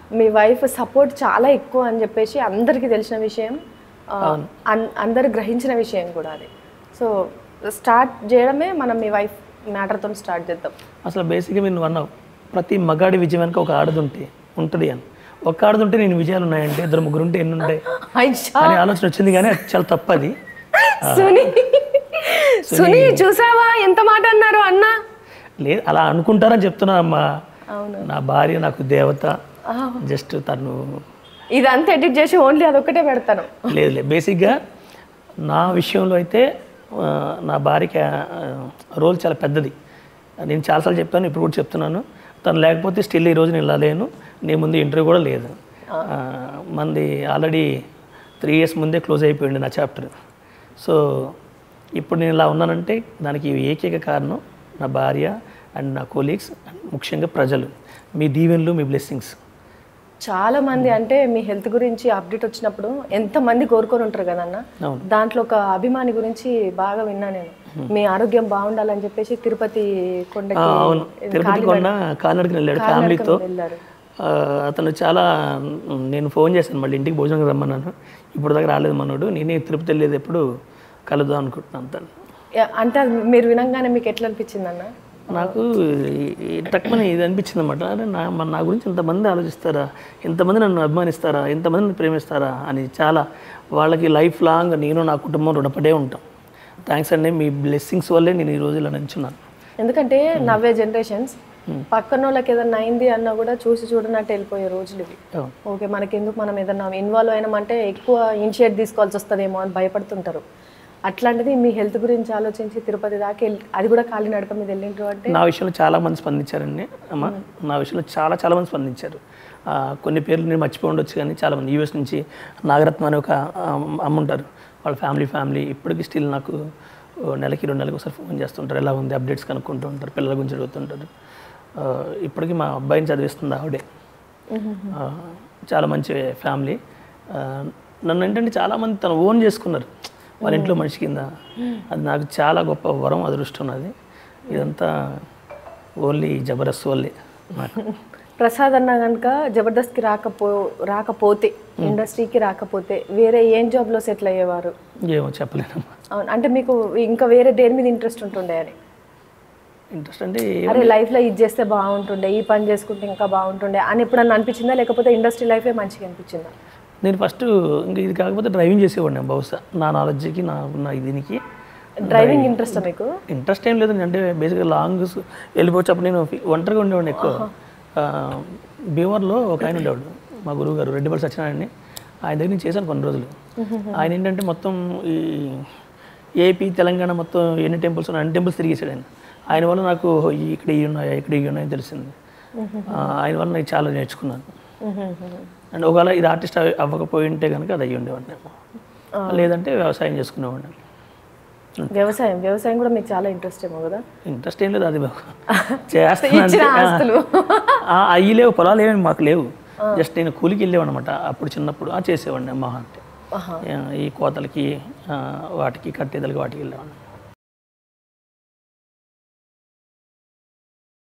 మీ wife support చాలా ఎక్కువ అని చెప్పేసి అందరికీ తెలిసిన విషయం, అందరు గ్రహించిన విషయం కూడా అది. సో స్టార్ట్ చేయడమే మనం మీ వైఫ్ మ్యాటర్తో స్టార్ట్ చేద్దాం. అసలు బేసిక్గా మీరు అన్నావు ప్రతి మగాడి విజయం వెనక ఒక ఆడది ఉంటుంది అని. ఒక ఆడదుంటే నేను విజయాలు ఉన్నాయంటే ఇద్దరు ముగ్గురు ఉంటే ఎన్ని ఉంటాయి అని ఆలోచన వచ్చింది, కానీ అది చాలా తప్పది. సునీ చూసావా ఎంత మాట అన్నారు అన్న? లేదు, అలా అనుకుంటారని చెప్తున్నా అమ్మా. నా భార్య నాకు దేవత. జస్ట్ తను ఇదంతా ఎడిట్ చేసి ఓన్లీ అదొక్కటే పెడతాను. లేదు, బేసిక్గా నా విషయంలో అయితే నా భార్యకి రోల్ చాలా పెద్దది. నేను చాలాసార్లు చెప్పాను, ఇప్పుడు కూడా చెప్తున్నాను. తను లేకపోతే స్టిల్ ఈరోజు నేను ఇలా లేను, నీ ముందు ఇంటర్వ్యూ కూడా లేదు. మంది ఆల్రెడీ 3 years ముందే క్లోజ్ అయిపోయింది నా చాప్టర్. సో ఇప్పుడు నేను ఇలా ఉన్నానంటే దానికి ఏకైక కారణం నా భార్య అండ్ నా కొలీగ్స్ అండ్ ముఖ్యంగా ప్రజలు, మీ దీవెనలు, మీ బ్లెస్సింగ్స్. చాలామంది అంటే మీ హెల్త్ గురించి అప్డేట్ వచ్చినప్పుడు ఎంతమంది కోరుకొని ఉంటారు కదన్న. దాంట్లో ఒక అభిమాని గురించి బాగా విన్నా నేను, మీ ఆరోగ్యం బాగుండాలని చెప్పేసి తిరుపతి కొండకి కాలినడకన వెళ్ళాడు ఫ్యామిలీతో. అతను చాలా, నేను ఫోన్ చేశాను మళ్ళీ ఇంటికి భోజనం రమ్మన్నాను, ఇప్పుడు దగ్గర రాలేదు మనోడు, నేనే తిరుపతి వెళ్ళేది ఎప్పుడు కలుద్దాం అనుకుంటున్నాను తను. అంటే మీరు వినంగానే మీకు ఎట్లా అనిపించింది అన్న? నాకు టక్మని ఇది అనిపించింది అన్నమాట. అరే నా గురించి ఇంతమంది ఆలోచిస్తారా, ఇంతమంది నన్ను అభిమానిస్తారా, ఇంతమంది నన్ను ప్రేమిస్తారా అని. చాలా వాళ్ళకి లైఫ్ లాంగ్ నేను నా కుటుంబం రుణపడే ఉంటాం. థ్యాంక్స్ అండి, మీ బ్లెస్సింగ్స్ వల్లే నేను ఈరోజు ఇలా నిల్చున్నాను. ఎందుకంటే నవ్వే జనరేషన్స్ పక్కన వాళ్ళకి ఏదన్నా అయింది అన్నా కూడా చూసి చూడనట్టు వెళ్ళిపోయే రోజులు ఇవి. ఓకే, మనకెందుకు, మనం ఏదన్నా ఇన్వాల్వ్ అయినామంటే ఎక్కువ ఇనిషియేట్ తీసుకోవాల్సి వస్తుందేమో అని భయపడుతుంటారు. అట్లాంటిది మీ హెల్త్ గురించి ఆలోచించి తిరుపతి దాకా వెళ్ళి, అది కూడా కాలినడక మీద వెళ్ళిండ్రు అంటే. నా విషయంలో చాలా మంది స్పందించారండి అమ్మ, నా విషయంలో చాలా మంది స్పందించారు. కొన్ని పేర్లు నేను మర్చిపోయి ఉండొచ్చు, కానీ చాలామంది యూఎస్ నుంచి నాగరత్న అనే ఒక అమ్మ ఉంటారు, వాళ్ళ ఫ్యామిలీ ఇప్పటికీ స్టిల్ నాకు నెలకి 2 నెలలకు ఒకసారి ఫోన్ చేస్తుంటారు, ఎలా ఉంది అప్డేట్స్ కనుక్కుంటూ ఉంటారు, పిల్లల గురించి అడుగుతుంటారు. ఇప్పటికీ మా అబ్బాయిని చదివిస్తుంది ఆవిడే. చాలా మంచి ఫ్యామిలీ. నన్ను ఏంటంటే చాలామంది తను ఓన్ చేసుకున్నారు వాళ్ళ ఇంట్లో మనిషి కింద. అది నాకు చాలా గొప్ప వరం, అదృష్టం. అది ఇదంతా ఓన్లీ జబర్దస్త్ వల్లే నాకు. ప్రసాద్ అన్న కనుక జబర్దస్త్కి రాకపోతే ఇండస్ట్రీకి రాకపోతే వేరే ఏం జాబ్లో సెటిల్ అయ్యేవారు? ఏమో చెప్పలేనమ్మా. అవును, అంటే మీకు ఇంకా వేరే దేని మీద ఇంట్రెస్ట్ ఉంటుండే అని? ఇంట్రెస్ట్ అంటే అరే లైఫ్లో ఇది చేస్తే బాగుంటుండే, ఈ పని చేసుకుంటే ఇంకా బాగుంటుండే అని ఎప్పుడన్నా అనిపించిందా, లేకపోతే ఇండస్ట్రీ లైఫే మంచిగా అనిపించిందా? నేను ఫస్ట్ ఇంకా ఇది కాకపోతే డ్రైవింగ్ చేసేవాడిని బహుశా, నా నాలెడ్జ్కి నా దీనికి. డ్రైవింగ్ ఇంట్రెస్ట్ మీకు? ఇంట్రెస్ట్ ఏం లేదండి, అంటే బేసిక్గా లాంగ్ వెళ్ళిపోవచ్చు. అప్పుడు నేను ఒంటరిగా ఉండేవాడిని ఎక్కువ. భీమవరంలో ఒక ఆయన ఉండేవాడు, మా గురువు గారు రెడ్డిపల్లి సత్యనారాయణ. ఆయన దగ్గర నేను చేశాను కొన్ని రోజులు. ఆయన ఏంటంటే మొత్తం ఈ ఏపీ తెలంగాణ మొత్తం ఎన్ని టెంపుల్స్ ఉన్నాయి అన్ని టెంపుల్స్ తిరిగేసాడు ఆయన. ఆయన వల్ల నాకు ఇక్కడ ఇవి ఉన్నాయని తెలిసింది. ఆయన వల్ల నేను చాలా నేర్చుకున్నాను. అండ్ ఒకవేళ ఇది ఆర్టిస్ట్ అవ్వకపోయి ఉంటే కనుక అది అయ్యి ఉండేవాడిని, లేదంటే వ్యవసాయం చేసుకునేవాడిని. వ్యవసాయం కూడా మీకు చాలా ఇంట్రెస్ట్ ఏమో కదా? ఇంట్రెస్ట్ ఏం లేదు, అది చేస్తాను. అయ్యి లేవు, పొలాలు ఏమేమి మాకు లేవు. జస్ట్ నేను కూలికి వెళ్ళేవాడు అనమాట అప్పుడు చిన్నప్పుడు. చేసేవాడిని మహా అంటే ఈ కోతలకి వాటికి కట్టేదలకి వాటికి వెళ్ళేవాడిని.